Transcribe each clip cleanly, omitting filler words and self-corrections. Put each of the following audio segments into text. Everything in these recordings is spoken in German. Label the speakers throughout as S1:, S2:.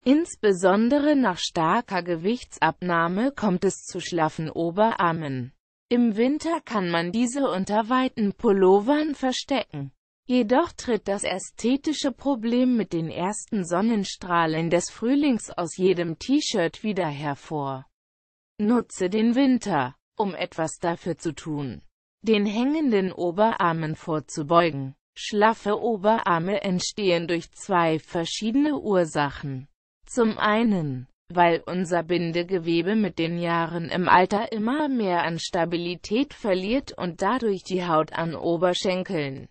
S1: Insbesondere nach starker Gewichtsabnahme kommt es zu schlaffen Oberarmen. Im Winter kann man diese unter weiten Pullovern verstecken. Jedoch tritt das ästhetische Problem mit den ersten Sonnenstrahlen des Frühlings aus jedem T-Shirt wieder hervor. Nutze den Winter, um etwas dafür zu tun, den hängenden Oberarmen vorzubeugen. Schlaffe Oberarme entstehen durch zwei verschiedene Ursachen. Zum einen, weil unser Bindegewebe mit den Jahren im Alter immer mehr an Stabilität verliert und dadurch die Haut an Oberschenkeln,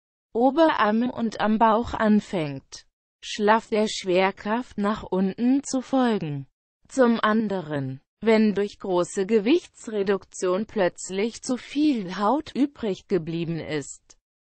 S1: Oberarme und am Bauch anfängt, schlaff der Schwerkraft nach unten zu folgen. Zum anderen, wenn durch große Gewichtsreduktion plötzlich zu viel Haut übrig geblieben ist.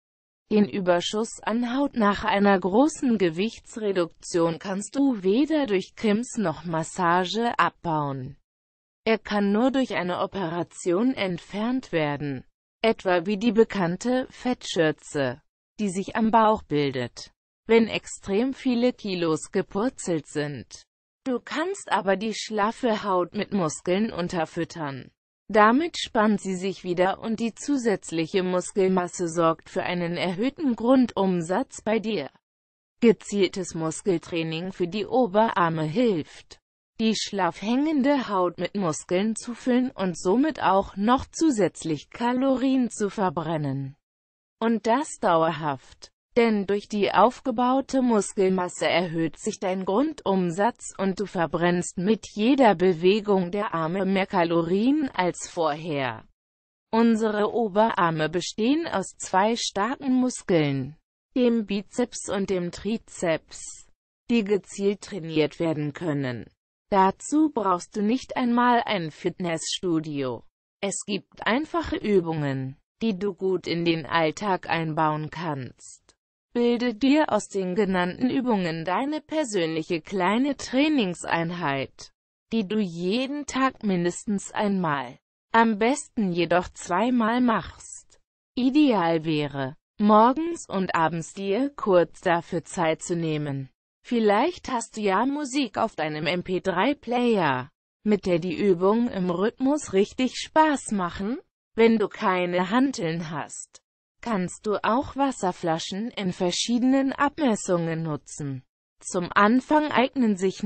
S1: Den Überschuss an Haut nach einer großen Gewichtsreduktion kannst du weder durch Cremes noch Massage abbauen. Er kann nur durch eine Operation entfernt werden, etwa wie die bekannte Fettschürze, die sich am Bauch bildet, wenn extrem viele Kilos gepurzelt sind. Du kannst aber die schlaffe Haut mit Muskeln unterfüttern. Damit spannt sie sich wieder und die zusätzliche Muskelmasse sorgt für einen erhöhten Grundumsatz bei dir. Gezieltes Muskeltraining für die Oberarme hilft, die schlaff hängende Haut mit Muskeln zu füllen und somit auch noch zusätzlich Kalorien zu verbrennen. Und das dauerhaft. Denn durch die aufgebaute Muskelmasse erhöht sich dein Grundumsatz und du verbrennst mit jeder Bewegung der Arme mehr Kalorien als vorher. Unsere Oberarme bestehen aus zwei starken Muskeln, dem Bizeps und dem Trizeps, die gezielt trainiert werden können. Dazu brauchst du nicht einmal ein Fitnessstudio. Es gibt einfache Übungen, die du gut in den Alltag einbauen kannst. Bilde dir aus den genannten Übungen deine persönliche kleine Trainingseinheit, die du jeden Tag mindestens einmal, am besten jedoch zweimal machst. Ideal wäre, morgens und abends dir kurz dafür Zeit zu nehmen. Vielleicht hast du ja Musik auf deinem MP3-Player, mit der die Übungen im Rhythmus richtig Spaß machen. Wenn du keine Hanteln hast, kannst du auch Wasserflaschen in verschiedenen Abmessungen nutzen. Zum Anfang eignen sich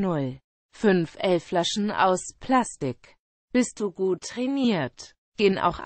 S1: 0,5 L Flaschen aus Plastik. Bist du gut trainiert, gehen auch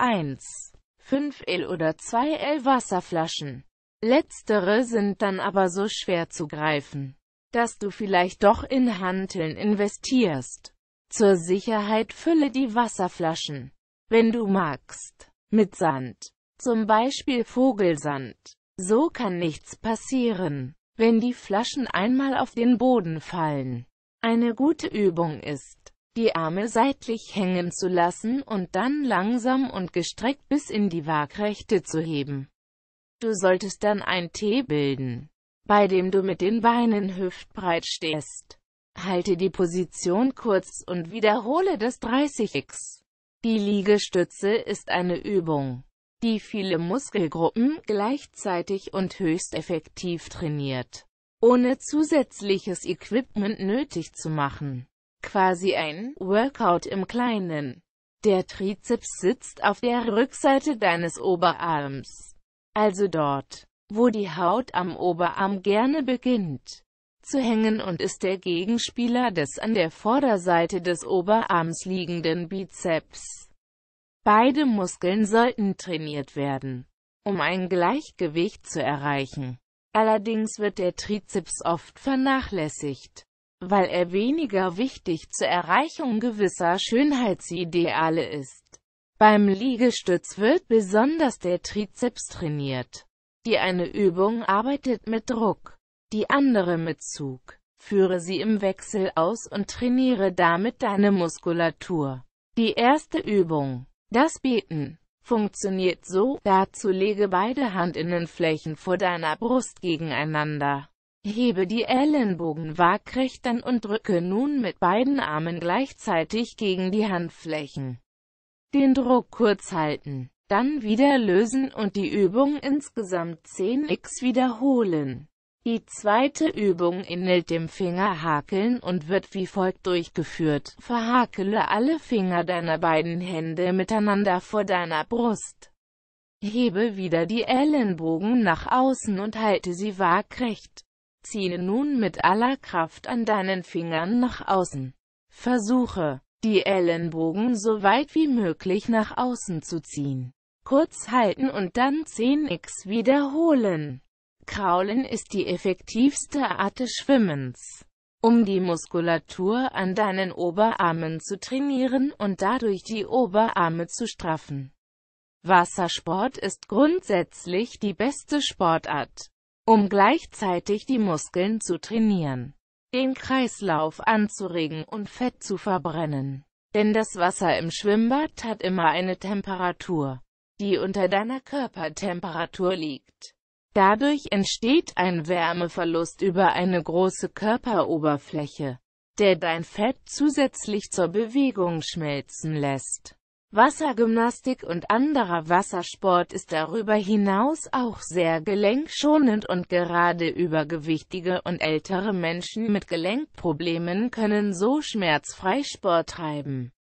S1: 1,5 L oder 2 L Wasserflaschen. Letztere sind dann aber so schwer zu greifen, dass du vielleicht doch in Hanteln investierst. Zur Sicherheit fülle die Wasserflaschen, wenn du magst, mit Sand. Zum Beispiel Vogelsand. So kann nichts passieren, wenn die Flaschen einmal auf den Boden fallen. Eine gute Übung ist, die Arme seitlich hängen zu lassen und dann langsam und gestreckt bis in die Waagrechte zu heben. Du solltest dann ein T bilden, bei dem du mit den Beinen hüftbreit stehst. Halte die Position kurz und wiederhole das 30x. Die Liegestütze ist eine Übung, die viele Muskelgruppen gleichzeitig und höchst effektiv trainiert, ohne zusätzliches Equipment nötig zu machen. Quasi ein Workout im Kleinen. Der Trizeps sitzt auf der Rückseite deines Oberarms, also dort, wo die Haut am Oberarm gerne beginnt zu hängen und ist der Gegenspieler des an der Vorderseite des Oberarms liegenden Bizeps. Beide Muskeln sollten trainiert werden, um ein Gleichgewicht zu erreichen. Allerdings wird der Trizeps oft vernachlässigt, weil er weniger wichtig zur Erreichung gewisser Schönheitsideale ist. Beim Liegestütz wird besonders der Trizeps trainiert. Die eine Übung arbeitet mit Druck, die andere mit Zug. Führe sie im Wechsel aus und trainiere damit deine Muskulatur. Die erste Übung, das Beten, funktioniert so. Dazu lege beide Handinnenflächen vor deiner Brust gegeneinander. Hebe die Ellenbogen waagrecht an und drücke nun mit beiden Armen gleichzeitig gegen die Handflächen. Den Druck kurz halten, dann wieder lösen und die Übung insgesamt 10x wiederholen. Die zweite Übung ähnelt dem Fingerhakeln und wird wie folgt durchgeführt. Verhakele alle Finger deiner beiden Hände miteinander vor deiner Brust. Hebe wieder die Ellenbogen nach außen und halte sie waagrecht. Ziehe nun mit aller Kraft an deinen Fingern nach außen. Versuche, die Ellenbogen so weit wie möglich nach außen zu ziehen. Kurz halten und dann 10x wiederholen. Kraulen ist die effektivste Art des Schwimmens, um die Muskulatur an deinen Oberarmen zu trainieren und dadurch die Oberarme zu straffen. Wassersport ist grundsätzlich die beste Sportart, um gleichzeitig die Muskeln zu trainieren, den Kreislauf anzuregen und Fett zu verbrennen. Denn das Wasser im Schwimmbad hat immer eine Temperatur, die unter deiner Körpertemperatur liegt. Dadurch entsteht ein Wärmeverlust über eine große Körperoberfläche, der dein Fett zusätzlich zur Bewegung schmelzen lässt. Wassergymnastik und anderer Wassersport ist darüber hinaus auch sehr gelenkschonend und gerade übergewichtige und ältere Menschen mit Gelenkproblemen können so schmerzfrei Sport treiben.